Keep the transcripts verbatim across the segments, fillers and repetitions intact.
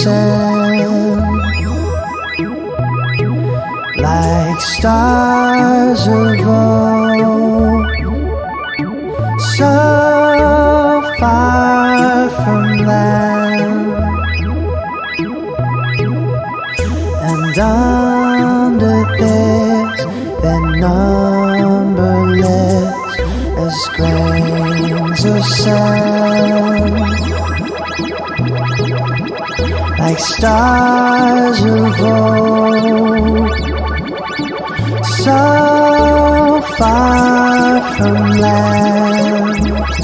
sand, like stars of old, so far from land. And under this, they're numberless as grains of sand, like stars of old, so far from land.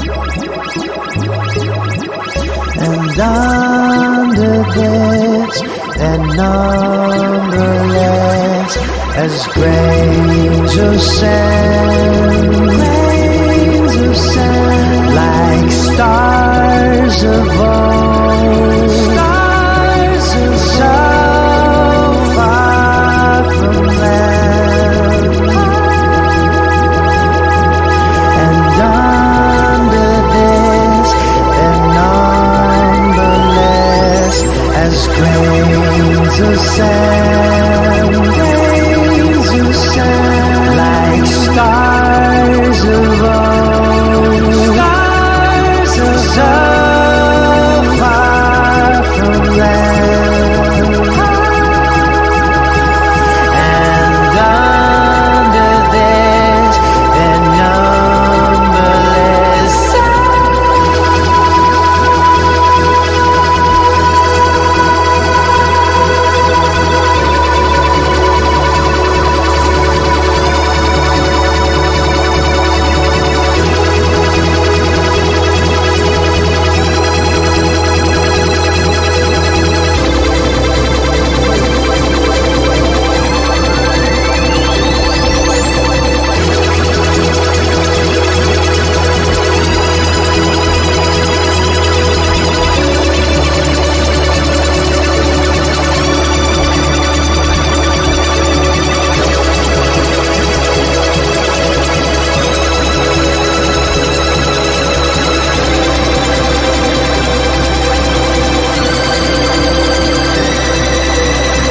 And under this, they're numberless as grains of sand, grains of sand, like stars of old, stars of so far from land. And under this, they're numberless as grains of sand, grains of sand, like stars of old, stars of so far from land. And under this, they're numberless.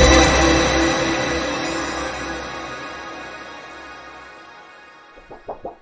You